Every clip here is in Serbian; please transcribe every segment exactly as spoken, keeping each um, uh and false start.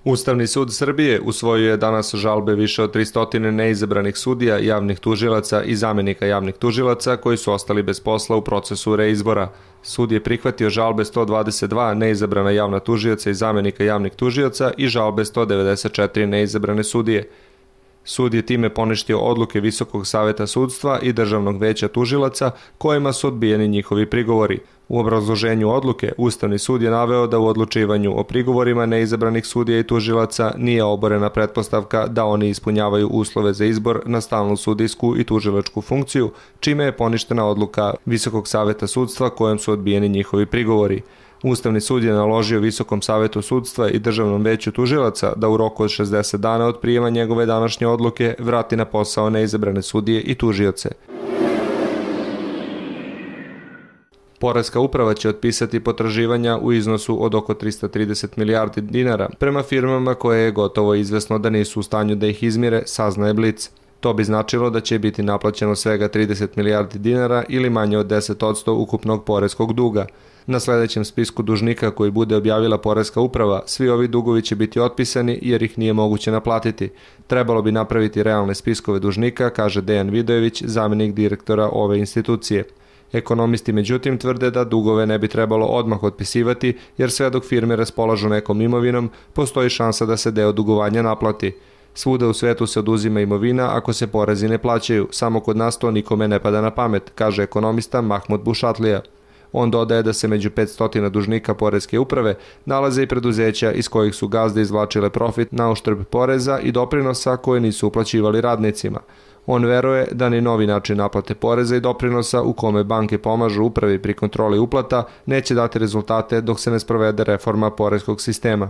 Ustavni sud Srbije usvojio je danas žalbe više od tristo neizabranih sudija, javnih tužilaca i zamenika javnih tužilaca koji su ostali bez posla u procesu reizbora. Sud je prihvatio žalbe sto dvadeset dva neizabrana javna tužioca i zamenika javnih tužioca i žalbe sto devedeset četiri neizabrane sudije. Sud je time poništio odluke Visokog saveta sudstva i Državnog veća tužilaca kojima su odbijeni njihovi prigovori. U obrazloženju odluke Ustavni sud je naveo da u odlučivanju o prigovorima neizabranih sudija i tužilaca nije oborena pretpostavka da oni ispunjavaju uslove za izbor na stalnu sudijsku i tužilačku funkciju, čime je poništena odluka Visokog saveta sudstva kojom su odbijeni njihovi prigovori. Ustavni sud je naložio Visokom savetu sudstva i Državnom veću tužilaca da u roku od šezdeset dana od prijema njegove današnje odluke vrati na posao neizabrane sudije i tužioce. Poreska uprava će otpisati potraživanja u iznosu od oko trista trideset milijardi dinara prema firmama koje je gotovo izvesno da nisu u stanju da ih izmire, saznaje Blic. To bi značilo da će biti naplaćeno svega trideset milijardi dinara ili manje od deset posto ukupnog poreskog duga. Na sledećem spisku dužnika koji bude objavila Poreska uprava, svi ovi dugovi će biti otpisani jer ih nije moguće naplatiti. Trebalo bi napraviti realne spiskove dužnika, kaže Dejan Vidojević, zamenik direktora ove institucije. Ekonomisti međutim tvrde da dugove ne bi trebalo odmah otpisivati jer sve dok firme raspolažu nekom imovinom, postoji šansa da se deo dugovanja naplati. Svuda u svetu se oduzima imovina ako se porezi ne plaćaju, samo kod nas to nikome ne pada na pamet, kaže ekonomista Mahmud Bušatlija. On dodaje da se među petsto dužnika Poreske uprave nalaze i preduzeća iz kojih su gazde izvlačile profit na uštrb poreza i doprinosa koje nisu uplaćivali radnicima. On veruje da ni novi način naplate poreza i doprinosa u kome banke pomažu upravi pri kontroli uplata neće dati rezultate dok se ne sprovede reforma poreskog sistema.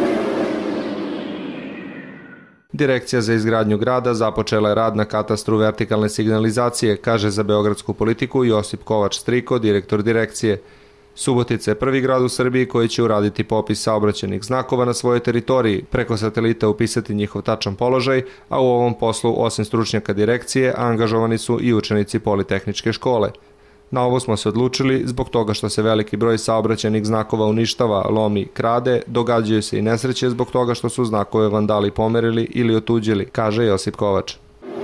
Direkcija za izgradnju grada započela je rad na katastru vertikalne signalizacije, kaže za beogradsku politiku Josip Kovač Striko, direktor direkcije. Subotica je prvi grad u Srbiji koji će uraditi popis saobraćajnih znakova na svojoj teritoriji, preko satelita upisati njihov tačan položaj, a u ovom poslu osim stručnjaka direkcije angažovani su i učenici Politehničke škole. Na ovo smo se odlučili zbog toga što se veliki broj saobraćajnih znakova uništava, lomi, krade, događaju se i nesreće zbog toga što su znakove vandali pomerili ili otuđili, kaže Josip Kovač.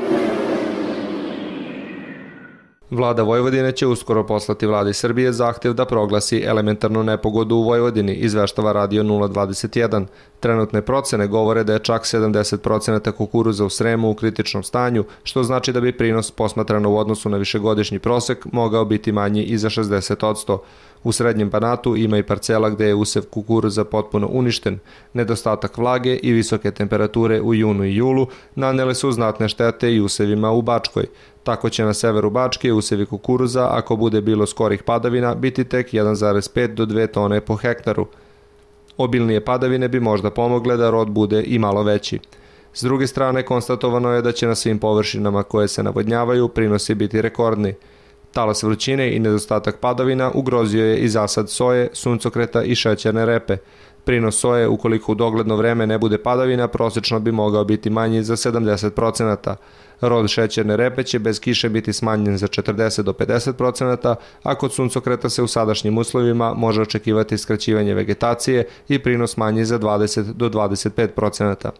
Vlada Vojvodine će uskoro poslati Vladi Srbije zahtev da proglasi elementarnu nepogodu u Vojvodini, izveštava Radio nula dvadeset jedan. Trenutne procene govore da je čak sedamdeset procenata kukuruza u Sremu u kritičnom stanju, što znači da bi prinos posmatrano u odnosu na višegodišnji prosek mogao biti manji i za šezdeset posto. U Srednjem Banatu ima i parcela gde je usev kukuruza potpuno uništen. Nedostatak vlage i visoke temperature u junu i julu nanele su znatne štete i usevima u Bačkoj. Tako će na severu Bačke usevi kukuruza, ako bude bilo skorih padavina, biti tek jedan zarez pet do dve tone po hektaru. Obilnije padavine bi možda pomogle da rod bude i malo veći. S druge strane, konstatovano je da će na svim površinama koje se navodnjavaju prinosi biti rekordni. Talas vrućine i nedostatak padavina ugrozio je i zasad soje, suncokreta i šećerne repe. Prinos soje, ukoliko u dogledno vreme ne bude padavina, prosečno bi mogao biti manji za sedamdeset procenata. Rod šećerne repe će bez kiše biti smanjen za četrdeset do pedeset procenata, a kod suncokreta se u sadašnjim uslovima može očekivati skraćivanje vegetacije i prinos manji za dvadeset do dvadeset pet procenata.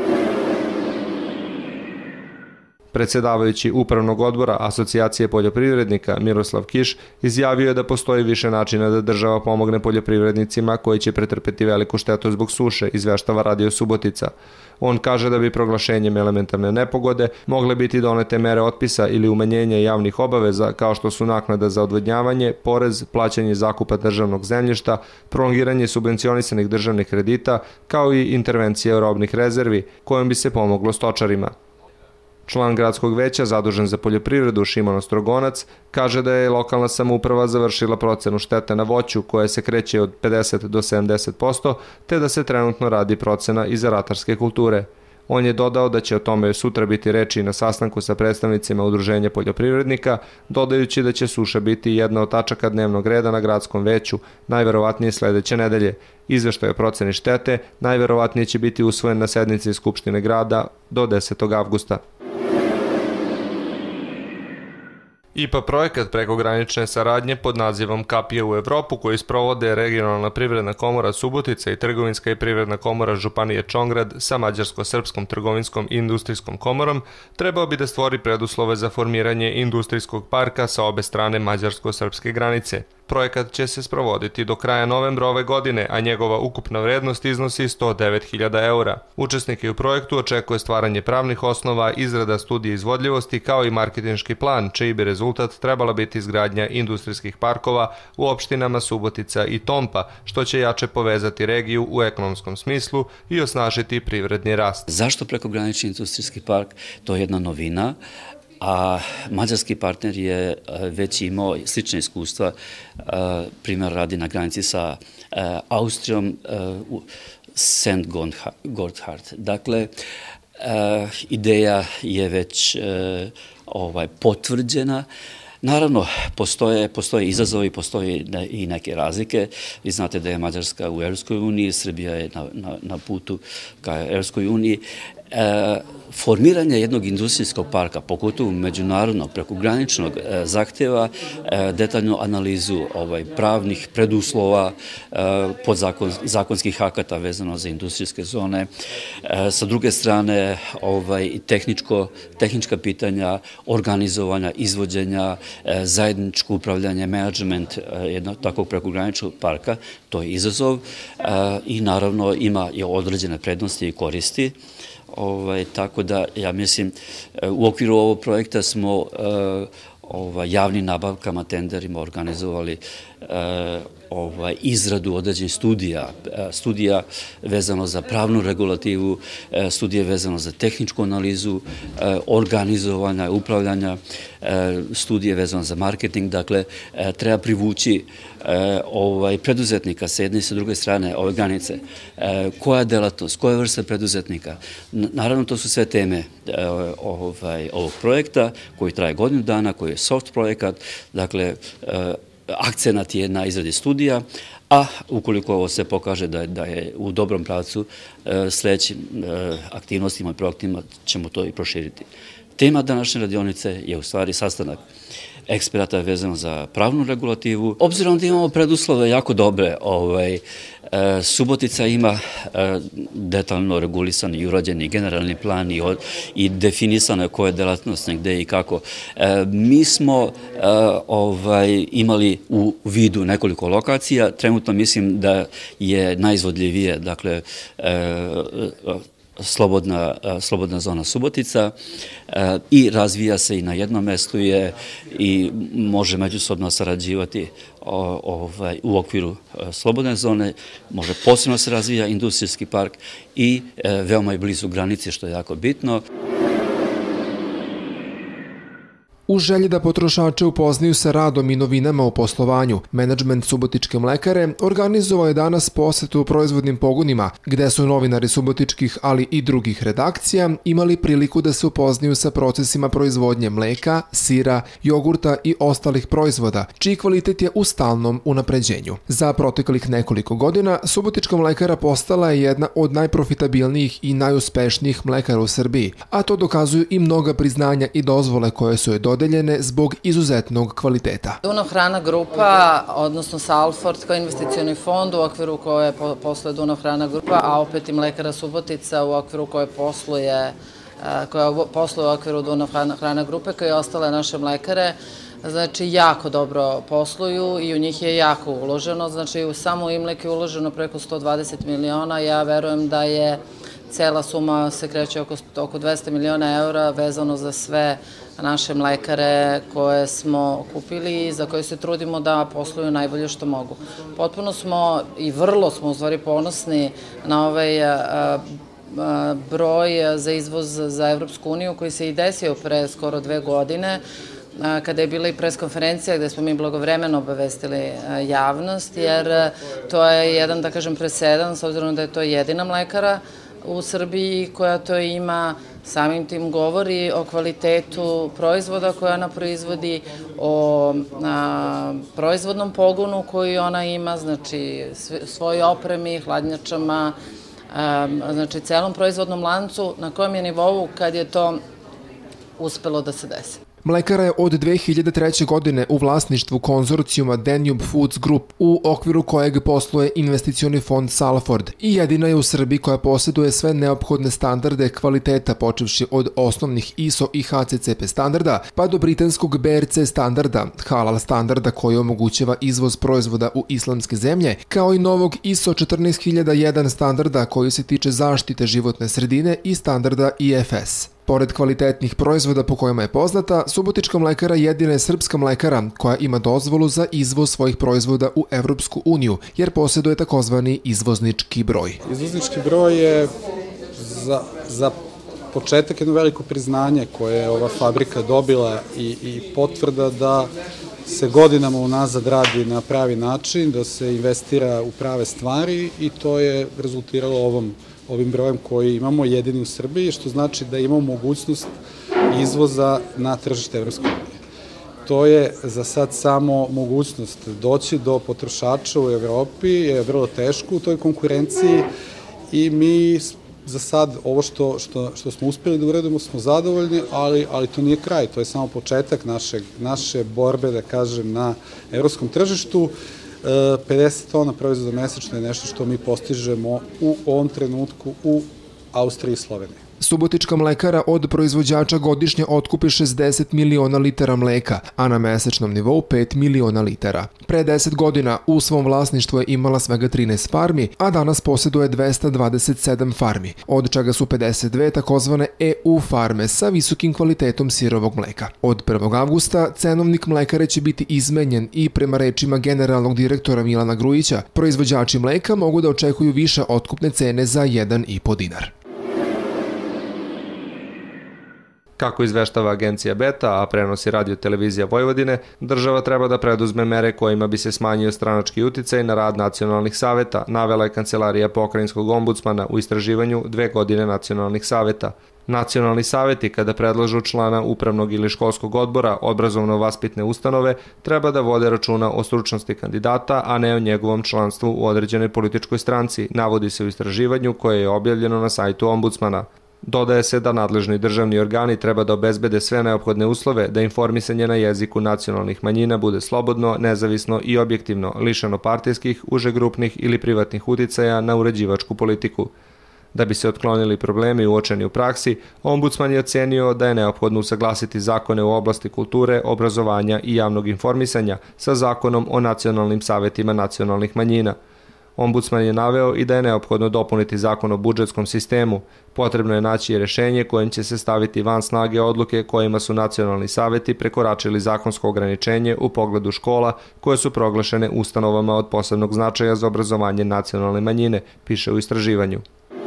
Predsedavajući Upravnog odbora Asocijacije poljoprivrednika Miroslav Kiš izjavio je da postoji više načina da država pomogne poljoprivrednicima koji će pretrpeti veliku štetu zbog suše, izveštava Radio Subotica. On kaže da bi proglašenjem elementarne nepogode mogle biti donete mere otpisa ili umanjenja javnih obaveza kao što su naknada za odvodnjavanje, porez, plaćanje zakupa državnog zemljišta, prolongiranje subvencionisanih državnih kredita, kao i intervencije robnih rezervi kojom bi se pomoglo stočarima. Član gradskog veća zadužen za poljoprivredu Šimon Ostrogonac kaže da je lokalna samouprava završila procenu štete na voću koja se kreće od pedeset do sedamdeset posto, te da se trenutno radi procena i za ratarske kulture. On je dodao da će o tome sutra biti reči na sastanku sa predstavnicima udruženja poljoprivrednika, dodajući da će suša biti jedna od tačaka dnevnog reda na gradskom veću, najverovatnije sledeće nedelje. Izveštaj o proceni štete najverovatnije će biti usvojen na sednici Skupštine grada do desetog avgusta. I P A projekat prekogranične saradnje pod nazivom Kapije u Evropu, koji sprovode Regionalna privredna komora Subotica i Trgovinska i privredna komora Županije Čongrad sa Mađarsko-srpskom trgovinskom i industrijskom komorom, trebao bi da stvori preduslove za formiranje industrijskog parka sa obe strane mađarsko-srpske granice. Projekat će se sprovoditi do kraja novembra ove godine, a njegova ukupna vrednost iznosi sto devet hiljada eura. Učesnike u projektu očekuje stvaranje pravnih osnova, izrada studije izvodljivosti kao i marketinški plan, čiji bi rezultat trebala biti izgradnja industrijskih parkova u opštinama Subotica i Tompa, što će jače povezati regiju u ekonomskom smislu i osnažiti privredni rast. Zašto prekogranični industrijski park? To je jedna novina. A mađarski partner je već imao slične iskustva, primjer radi na granici sa Austrijom, Sankt Gotthard. Dakle, ideja je već potvrđena. Naravno, postoje, postoje izazovi, postoje i neke razlike. Vi znate da je Mađarska u Evropskoj uniji, Srbija je na, na, na putu ka Evropskoj uniji. E, formiranje jednog industrijskog parka, pogotovo međunarodnog, prekograničnog, e, zahteva e, detaljnu analizu ovaj, pravnih preduslova, e, podzakonskih akata vezano za industrijske zone. E, sa druge strane, ovaj, tehničko, tehnička pitanja, organizovanja, izvođenja, e, zajedničko upravljanje, menadžment e, jednog takvog prekograničnog parka, to je izazov e, i naravno ima i određene prednosti i koristi. Ovaj, tako da, ja mislim, u okviru ovog projekta smo e, ovaj, javnim nabavkama, tenderima organizovali e, ovaj, izradu određenih studija, e, studija vezano za pravnu regulativu, e, studije vezano za tehničku analizu, e, organizovanja, upravljanja, e, studije vezano za marketing. Dakle, e, treba privući e, ovaj, preduzetnika sa jedne i sa druge strane ove granice. E, koja delatnost, koja vrsta preduzetnika? Naravno, to su sve teme e, ovaj, ovog projekta koji traje godinu dana, koji je soft projekat. Dakle, e, akcenat je na izradi studija, a ukoliko ovo se pokaže da, da je u dobrom pravcu, e, sledećim e, aktivnostima i projektima ćemo to i proširiti. Tema današnje radionice je u stvari sastanak eksperata vezano za pravnu regulativu. Obzirom da imamo preduslove jako dobre, ovaj, e, Subotica ima e, detaljno regulisan i urađeni generalni plan i, od, i definisano koje delatnosti gde i kako. E, mi smo e, ovaj, imali u vidu nekoliko lokacija. Trenutno mislim da je najizvodljivije, dakle, e, Slobodna, slobodna zona Subotica e, i razvija se i na jednom mestu je i može međusobno sarađivati o, ovaj, u okviru e, slobodne zone, može posebno se razvija industrijski park i e, veoma je blizu granice, što je jako bitno. U želji da potrošače upoznaju sa radom i novinama u poslovanju, menadžment Subotičke mlekare organizovao je danas posetu u proizvodnim pogonima, gde su novinari subotičkih, ali i drugih redakcija, imali priliku da se upoznaju sa procesima proizvodnje mleka, sira, jogurta i ostalih proizvoda, čiji kvalitet je u stalnom unapređenju. Za proteklih nekoliko godina, Subotička mlekara postala je jedna od najprofitabilnijih i najuspešnijih mlekara u Srbiji, a to dokazuju i mnoga priznanja i dozvole koje su je dodeljene zbog izuzetnog kvaliteta. Dunav Hrana grupa, odnosno Salford kao investicioni fond u okviru koje posluje Dunav Hrana grupa, a opet i Mlekara Subotica u okviru koje posluje, koja posluje u okviru Dunav Hrana grupe, kao i ostale naše mlekare, znači jako dobro posluju i u njih je jako uloženo. Znači u samo Imlek je uloženo preko sto dvadeset miliona, ja verujem da je cela suma se kreće oko, oko dvesta miliona eura vezano za sve naše mlekare koje smo kupili i za koje se trudimo da posluju najbolje što mogu. Potpuno smo i vrlo smo u stvari ponosni na ovaj a, a, broj za izvoz za Evropsku uniju koji se i desio pre skoro dve godine, a, kada je bila i preskonferencija gde smo mi blagovremeno obavestili a, javnost, jer to je jedan, da kažem, presedan, s obzirom da je to jedina mlekara u Srbiji koja to ima. Samim tim govori o kvalitetu proizvoda koje ona proizvodi, o a, proizvodnom pogonu koji ona ima, znači svoj opremi, hladnjačama, a, znači celom proizvodnom lancu, na kojem je nivou kad je to uspelo da se desi. Mlekara je od dve hiljade treće. godine u vlasništvu konzorcijuma Danube Foods Group, u okviru kojeg posluje investicioni fond Salford, i jedina je u Srbiji koja posjeduje sve neophodne standarde kvaliteta, počevši od osnovnih I S O i H C C P standarda, pa do britanskog B R C standarda, halal standarda koji omogućava izvoz proizvoda u islamske zemlje, kao i novog I S O četrnaest hiljada jedan standarda koji se tiče zaštite životne sredine i standarda I F S. Pored kvalitetnih proizvoda po kojima je poznata, Subotička mlekara jedina je srpska mlekara koja ima dozvolu za izvoz svojih proizvoda u Evropsku uniju, jer posjeduje takozvani izvoznički broj. Izvoznički broj je za, za početak jedno veliko priznanje koje je ova fabrika dobila i, i potvrda da se godinama unazad radi na pravi način, da se investira u prave stvari i to je rezultiralo ovom ovim brojem koji imamo jedini u Srbiji, što znači da imamo mogućnost izvoza na tržište Evropske unije. To je za sad samo mogućnost. Doći do potrošača u Evropi je vrlo teško u toj konkurenciji i mi za sad ovo što, što, što smo uspjeli da uradimo smo zadovoljni, ali, ali to nije kraj, to je samo početak naše, naše borbe, da kažem, na evropskom tržištu. pedeset tona proizvoda mesečno je nešto što mi postižemo u ovom trenutku u Austriji i Sloveniji. Subotička mlekara od proizvođača godišnje otkupi šezdeset miliona litara mleka, a na mesečnom nivou pet miliona litara. Pre deset godina u svom vlasništvu je imala svega trinaest farmi, a danas posjeduje dvesta dvadeset sedam farmi, od čega su pedeset dve takozvane E U farme sa visokim kvalitetom sirovog mleka. Od prvog avgusta cenovnik mlekare će biti izmenjen i prema rečima generalnog direktora Milana Grujića, proizvođači mleka mogu da očekuju više otkupne cene za jedan i po dinar. Kako izveštava agencija Beta, a prenosi Radio televizija Vojvodine, država treba da preduzme mere kojima bi se smanjio stranački uticaj na rad nacionalnih saveta, navela je Kancelarija pokrajinskog ombudsmana u istraživanju dve godine nacionalnih saveta. Nacionalni saveti, kada predlažu člana upravnog ili školskog odbora obrazovno-vaspitne ustanove, treba da vode računa o stručnosti kandidata, a ne o njegovom članstvu u određenoj političkoj stranci, navodi se u istraživanju koje je objavljeno na sajtu ombudsmana. Dodaje se da nadležni državni organi treba da obezbede sve neophodne uslove da informisanje na jeziku nacionalnih manjina bude slobodno, nezavisno i objektivno, lišeno partijskih, užegrupnih ili privatnih uticaja na uređivačku politiku. Da bi se otklonili problemi uočeni u praksi, ombudsman je ocenio da je neophodno usaglasiti zakone u oblasti kulture, obrazovanja i javnog informisanja sa zakonom o nacionalnim savetima nacionalnih manjina. Ombudsman je naveo i da je neophodno dopuniti zakon o budžetskom sistemu. Potrebno je naći rešenje kojim će se staviti van snage odluke kojima su nacionalni saveti prekoračili zakonsko ograničenje u pogledu škola koje su proglašene ustanovama od posebnog značaja za obrazovanje nacionalne manjine, piše u istraživanju.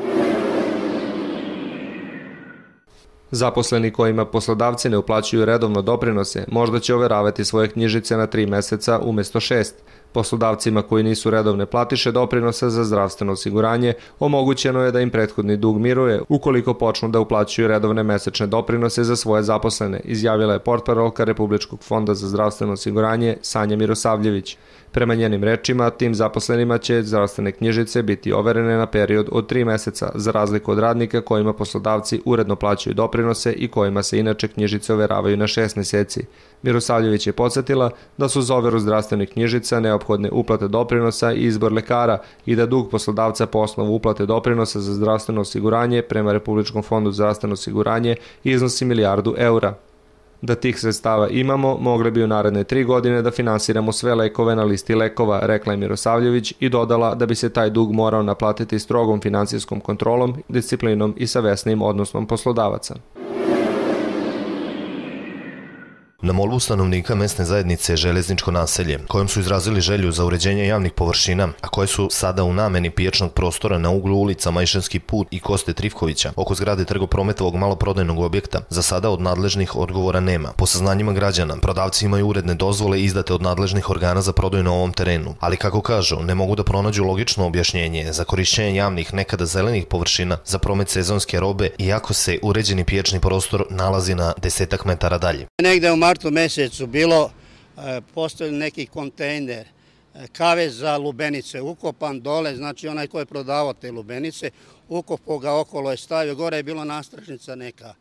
Zaposleni kojima poslodavci ne uplaćuju redovno doprinose možda će overavati svoje knjižice na tri meseca umjesto šest. Poslodavcima koji nisu redovne platiše doprinosa za zdravstveno osiguranje omogućeno je da im prethodni dug miruje ukoliko počnu da uplaćuju redovne mesečne doprinose za svoje zaposlene, izjavila je portparolka Republičkog fonda za zdravstveno osiguranje Sanja Mirosavljević. Prema njenim rečima, tim zaposlenima će zdravstvene knjižice biti overene na period od tri meseca, za razliku od radnika kojima poslodavci uredno plaćaju doprinose i kojima se inače knjižice overavaju na šest meseci. Mirosavljević je podsjetila da su za overu zdravstvenih knjižica neophodne uplate doprinosa i izbor lekara i da dug poslodavca po osnovu uplate doprinosa za zdravstveno osiguranje prema Republičkom fondu za zdravstveno osiguranje iznosi milijardu eura. Da tih sredstava imamo, mogli bi u naredne tri godine da finansiramo sve lekove na listi lekova, rekla je Mirosavljević i dodala da bi se taj dug morao naplatiti strogom finansijskom kontrolom, disciplinom i savesnim odnosom poslodavaca. Na molbu stanovnika mesne zajednice Železničko naselje, kojom su izrazili želju za uređenje javnih površina, a koje su sada u nameni pijačnog prostora na uglu ulica Majšanski put i Koste Trifkovića, oko zgrade trgoprometovog maloprodajnog objekta, za sada od nadležnih odgovora nema. Po saznanjima građana, prodavci imaju uredne dozvole izdate od nadležnih organa za prodaju na ovom terenu, ali kako kažu, ne mogu da pronađu logično objašnjenje za korišćenje javnih nekada zelenih površina za promet sezonske robe, iako se uređeni pijačni prostor nalazi na desetak metara dalje. Negde u martu mesecu bilo postavljen neki kontejner kave za lubenice, ukopan dole, znači onaj ko je prodavao te lubenice, ukopao ga okolo je stavio, gore je bilo nastražnica neka.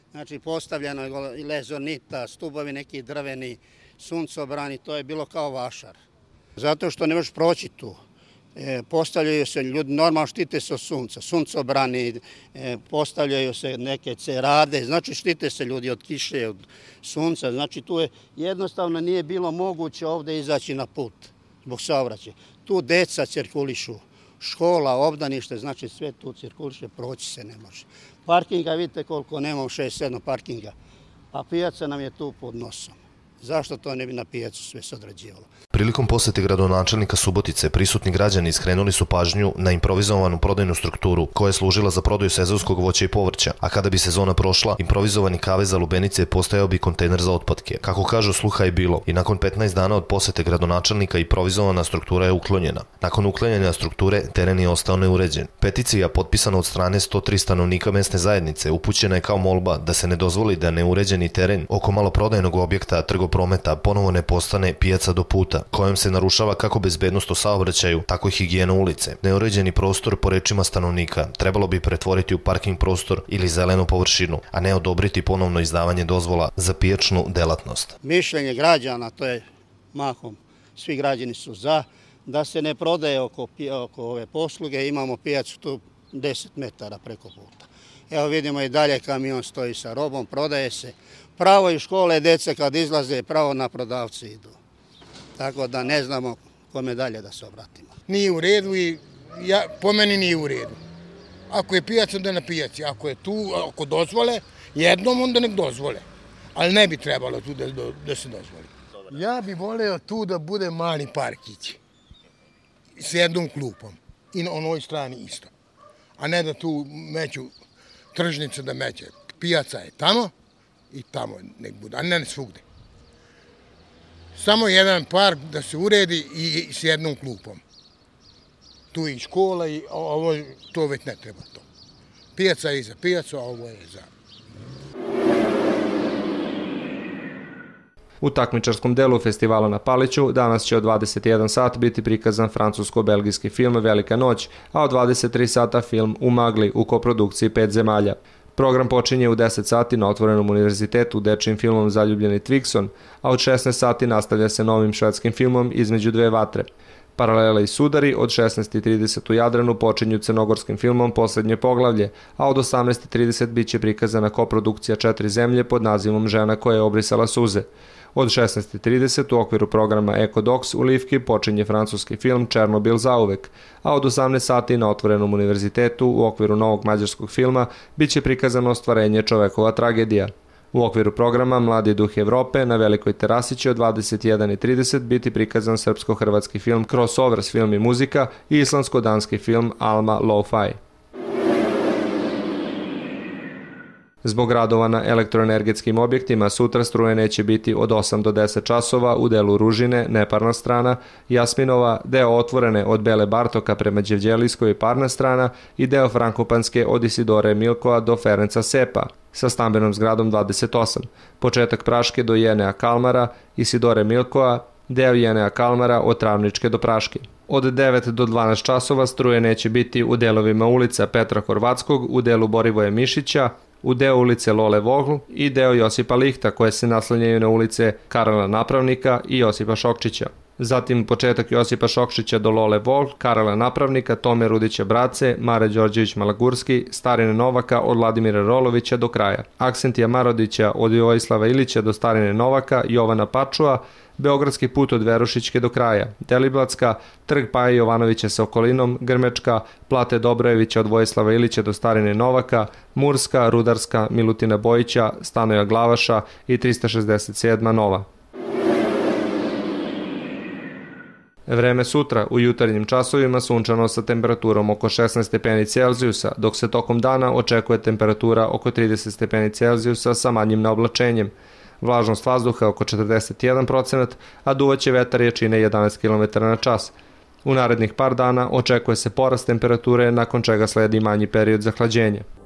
znači postavljeno je lezonita, stubovi neki drveni, suncobrani, to je bilo kao vašar. Zato što ne možeš proći tu. E, postavljaju se ljudi, normalno štite se od sunca, suncobrani, e, postavljaju se neke cerade, znači štite se ljudi od kiše, od sunca, znači tu je jednostavno nije bilo moguće ovde izaći na put zbog saobraćaja. Tu deca cirkulišu, škola, obdanište, znači sve tu cirkuliše, proći se ne može. Parkinga, vidite koliko nemamo, šest sedam parkinga, a pijaca nam je tu pod nosom. Zašto to ne bi na pijacu sve se odrađivalo? Prilikom posete gradonačelnika Subotice, prisutni građani skrenuli su pažnju na improvizovanu prodajnu strukturu koja je služila za prodaju sezonskog voća i povrća, a kada bi sezona prošla, improvizovani kavez za lubenice postajao bi kontejner za otpadke. Kako kažu, sluha je bilo i nakon petnaest dana od posete gradonačelnika improvizovana struktura je uklonjena. Nakon uklanjanja strukture, teren je ostao neuređen. Peticija, potpisana od strane sto tri stanovnika mesne zajednice, upućena je kao molba da se ne dozvoli da neuređeni teren oko maloprodajnog objekta trgoprometa ponovo ne postane pijaca do puta, kojom se narušava kako bezbednost u saobraćaju, tako i higijena ulice. Neuređeni prostor, po rečima stanovnika, trebalo bi pretvoriti u parking prostor ili zelenu površinu, a ne odobriti ponovno izdavanje dozvola za pijačnu delatnost. Mišljenje građana, to je mahom, svi građani su za, da se ne prodaje oko, oko ove posluge, imamo pijacu tu deset metara preko puta. Evo vidimo i dalje kamion stoji sa robom, prodaje se. Pravo iz škole, deca kad izlaze, pravo na prodavci idu. Tako da ne znamo kome dalje da se obratimo. Nije u redu i ja, po meni nije u redu. Ako je pijac, onda na pijaci. Ako je tu, ako dozvole, jednom onda nek dozvole. Ali ne bi trebalo tu da, da se dozvoli. Ja bi voleo tu da bude mali parkić s jednom klupom i na onoj strani isto. A ne da tu meću tržnice da meće. Pijaca je tamo i tamo nek bude, a ne svugde. Samo jedan park da se uredi i s jednom klupom. Tu je i škola i ovo, to već ne treba to. Pijaca je za pijacu, a ovo je za... U takmičarskom delu festivala na Paliću danas će od dvadeset jedan sat biti prikazan francusko-belgijski film Velika noć, a od dvadeset tri sata film U magli u koprodukciji pet zemalja. Program počinje u deset sati na Otvorenom univerzitetu dečijim filmom Zaljubljeni Twigson, a od šesnaest sati nastavlja se novim švedskim filmom Između dve vatre. Paralela i sudari od šesnaest i trideset u Jadranu počinju crnogorskim filmom Poslednje poglavlje, a od osamnaest i trideset biće prikazana koprodukcija Četiri zemlje pod nazivom Žena koja je obrisala suze. Od šesnaest i trideset u okviru programa Ekodoks u Livki počinje francuski film Černobil zauvek, a od osamnaest sati na Otvorenom univerzitetu u okviru novog mađarskog filma biće prikazano ostvarenje Čovekova tragedija. U okviru programa Mladi duh Evrope na Velikoj terasi će od dvadeset jedan i trideset biti prikazan srpsko-hrvatski film Crossovers film i muzika i islandsko-danski film Alma Lo-Fi. Zbog radova na elektroenergetskim objektima sutra struje neće biti od osam do deset časova u delu Ružine, neparna strana, Jasminova, deo Otvorene od Bele Bartoka prema Đevđelijskoj parna strana i deo Frankopanske od Isidore Milkoa do Ferenca Sepa sa stambenom zgradom dvadeset osam, početak Praške do Jenea Kalmara, Isidore Milkoa, deo Jenea Kalmara od Travničke do Praške. Od devet do dvanaest časova struje neće biti u delovima ulica Petra Horvatskog, u delu Borivoje Mišića, u deo ulice Lole Vogl i deo Josipa Lihta koje se naslanjaju na ulice Karla Napravnika i Josipa Šokčića. Zatim početak Josipa Šokšića do Lole Vogl, Karla Napravnika, Tome Rudića Brace, Mare Đorđević Malagurski, Starine Novaka od Vladimira Rolovića do kraja. Aksentija Marodića od Vojislava Ilića do Starine Novaka, Jovana Pačua, Beogradski put od Verušićke do kraja, Deliblatska, Trg Paja Jovanovića sa okolinom, Grmečka, Plate Dobrojevića od Vojislava Ilića do Starine Novaka, Murska, Rudarska, Milutina Bojića, Stanoja Glavaša i trista šezdeset sedma Nova. Vreme sutra u jutarnjim časovima sunčano sa temperaturom oko šesnaest stepeni Celzijusa, dok se tokom dana očekuje temperatura oko trideset stepeni Celzijusa sa manjim naoblačenjem. Vlažnost vazduha oko četrdeset jedan procenat, a duvaće vetar jačine jedanaest kilometara na čas. U narednih par dana očekuje se porast temperature nakon čega sledi manji period zahlađenja.